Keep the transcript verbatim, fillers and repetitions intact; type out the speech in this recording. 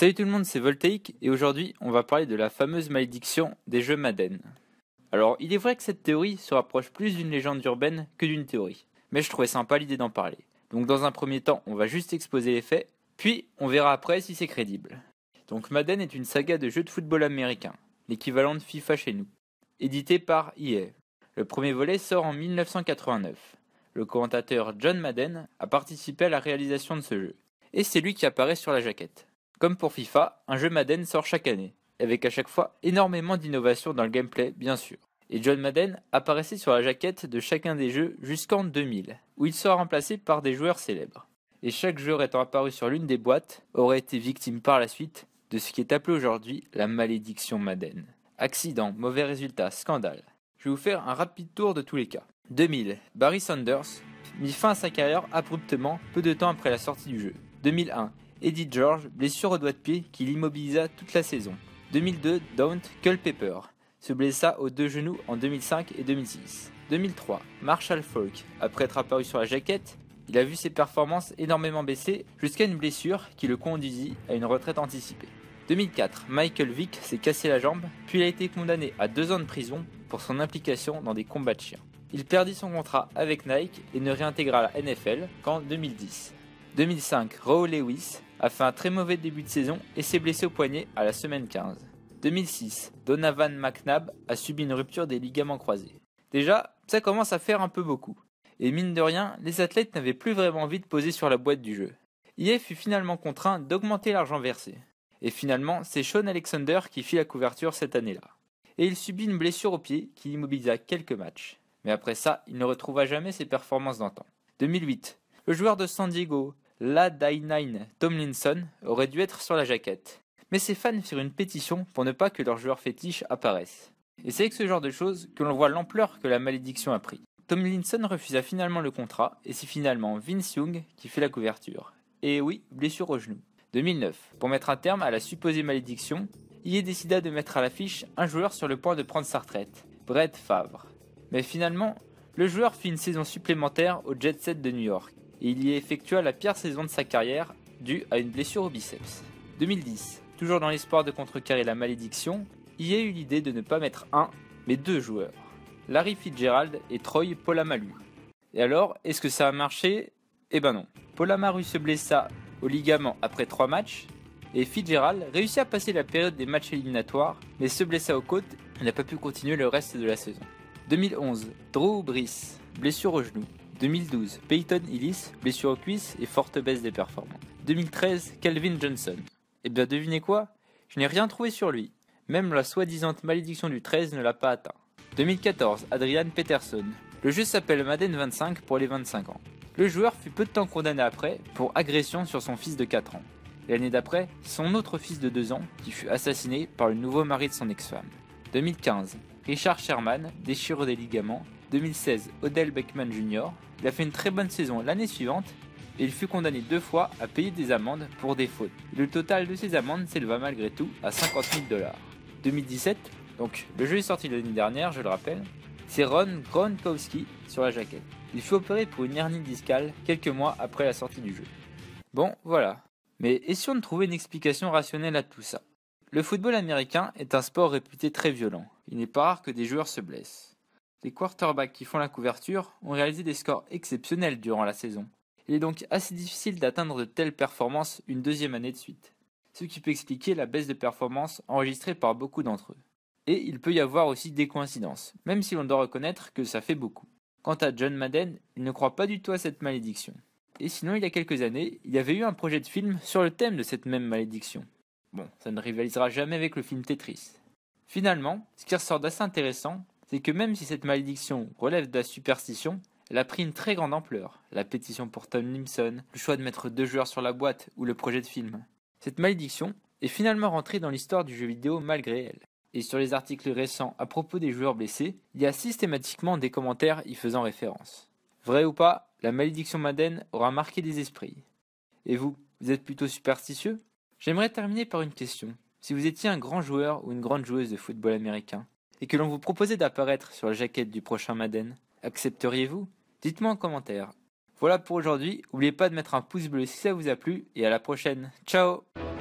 Salut tout le monde, c'est Voltaïque et aujourd'hui on va parler de la fameuse malédiction des jeux Madden. Alors il est vrai que cette théorie se rapproche plus d'une légende urbaine que d'une théorie, mais je trouvais sympa l'idée d'en parler. Donc dans un premier temps on va juste exposer les faits, puis on verra après si c'est crédible. Donc Madden est une saga de jeux de football américain, l'équivalent de FIFA chez nous, édité par E A. Le premier volet sort en mille neuf cent quatre-vingt-neuf. Le commentateur John Madden a participé à la réalisation de ce jeu, et c'est lui qui apparaît sur la jaquette. Comme pour FIFA, un jeu Madden sort chaque année, avec à chaque fois énormément d'innovations dans le gameplay bien sûr. Et John Madden apparaissait sur la jaquette de chacun des jeux jusqu'en deux mille, où il sera remplacé par des joueurs célèbres. Et chaque joueur étant apparu sur l'une des boîtes aurait été victime par la suite de ce qui est appelé aujourd'hui la malédiction Madden. Accident, mauvais résultat, scandale. Je vais vous faire un rapide tour de tous les cas. deux mille, Barry Sanders mit fin à sa carrière abruptement peu de temps après la sortie du jeu. deux mille un, Eddie George, blessure au doigt de pied qui l'immobilisa toute la saison. deux mille deux, Daunt Culpepper se blessa aux deux genoux en deux mille cinq et deux mille six. deux mille trois, Marshall Faulk, après être apparu sur la jaquette, il a vu ses performances énormément baisser jusqu'à une blessure qui le conduisit à une retraite anticipée. deux mille quatre, Michael Vick s'est cassé la jambe, puis il a été condamné à deux ans de prison pour son implication dans des combats de chiens. Il perdit son contrat avec Nike et ne réintégra la N F L qu'en deux mille dix. deux mille cinq, Raw Lewis a fait un très mauvais début de saison et s'est blessé au poignet à la semaine quinze. deux mille six, Donovan McNabb a subi une rupture des ligaments croisés. Déjà, ça commence à faire un peu beaucoup. Et mine de rien, les athlètes n'avaient plus vraiment envie de poser sur la boîte du jeu. E A fut finalement contraint d'augmenter l'argent versé. Et finalement, c'est Shaun Alexander qui fit la couverture cette année-là. Et il subit une blessure au pied qui l'immobilisa quelques matchs. Mais après ça, il ne retrouva jamais ses performances d'antan. deux mille huit, le joueur de San Diego, Ladainian Tomlinson, aurait dû être sur la jaquette. Mais ses fans firent une pétition pour ne pas que leur joueur fétiche apparaisse. Et c'est avec ce genre de choses que l'on voit l'ampleur que la malédiction a pris. Tomlinson refusa finalement le contrat et c'est finalement Vince Young qui fait la couverture. Et oui, blessure au genou. deux mille neuf, pour mettre un terme à la supposée malédiction, E A décida de mettre à l'affiche un joueur sur le point de prendre sa retraite, Brett Favre. Mais finalement, le joueur fit une saison supplémentaire au Jet Set de New York, et il y effectua la pire saison de sa carrière, due à une blessure au biceps. deux mille dix, toujours dans l'espoir de contrecarrer la malédiction, E A eut l'idée de ne pas mettre un, mais deux joueurs, Larry Fitzgerald et Troy Polamalu. Et alors, est-ce que ça a marché? Eh ben non. Polamalu se blessa au ligament après trois matchs, et Fitzgerald réussit à passer la période des matchs éliminatoires, mais se blessa aux côtes et n'a pas pu continuer le reste de la saison. deux mille onze, Drew Brees, blessure au genou. deux mille douze, Peyton Hillis, blessure aux cuisses et forte baisse des performances. deux mille treize, Calvin Johnson. Et bien devinez quoi? Je n'ai rien trouvé sur lui. Même la soi-disant malédiction du treize ne l'a pas atteint. deux mille quatorze, Adrian Peterson. Le jeu s'appelle Madden vingt-cinq pour les vingt-cinq ans. Le joueur fut peu de temps condamné après pour agression sur son fils de quatre ans. L'année d'après, son autre fils de deux ans qui fut assassiné par le nouveau mari de son ex-femme. deux mille quinze, Richard Sherman, déchirure des ligaments. deux mille seize, Odell Beckham junior Il a fait une très bonne saison l'année suivante et il fut condamné deux fois à payer des amendes pour des fautes. Le total de ces amendes s'éleva malgré tout à cinquante mille dollars. deux mille dix-sept, donc le jeu est sorti l'année dernière, je le rappelle, c'est Ron Gronkowski sur la jaquette. Il fut opéré pour une hernie discale quelques mois après la sortie du jeu. Bon, voilà. Mais essayons de trouver une explication rationnelle à tout ça. Le football américain est un sport réputé très violent. Il n'est pas rare que des joueurs se blessent. Les quarterbacks qui font la couverture ont réalisé des scores exceptionnels durant la saison. Il est donc assez difficile d'atteindre de telles performances une deuxième année de suite. Ce qui peut expliquer la baisse de performance enregistrée par beaucoup d'entre eux. Et il peut y avoir aussi des coïncidences, même si l'on doit reconnaître que ça fait beaucoup. Quant à John Madden, il ne croit pas du tout à cette malédiction. Et sinon, il y a quelques années, il y avait eu un projet de film sur le thème de cette même malédiction. Bon, ça ne rivalisera jamais avec le film Tetris. Finalement, ce qui ressort d'assez intéressant, c'est que même si cette malédiction relève de la superstition, elle a pris une très grande ampleur. La pétition pour Tomlinson, le choix de mettre deux joueurs sur la boîte ou le projet de film. Cette malédiction est finalement rentrée dans l'histoire du jeu vidéo malgré elle. Et sur les articles récents à propos des joueurs blessés, il y a systématiquement des commentaires y faisant référence. Vrai ou pas, la malédiction Madden aura marqué des esprits. Et vous, vous êtes plutôt superstitieux? J'aimerais terminer par une question. Si vous étiez un grand joueur ou une grande joueuse de football américain, et que l'on vous proposait d'apparaître sur la jaquette du prochain Madden, accepteriez-vous? Dites-moi en commentaire. Voilà pour aujourd'hui, n'oubliez pas de mettre un pouce bleu si ça vous a plu, et à la prochaine. Ciao!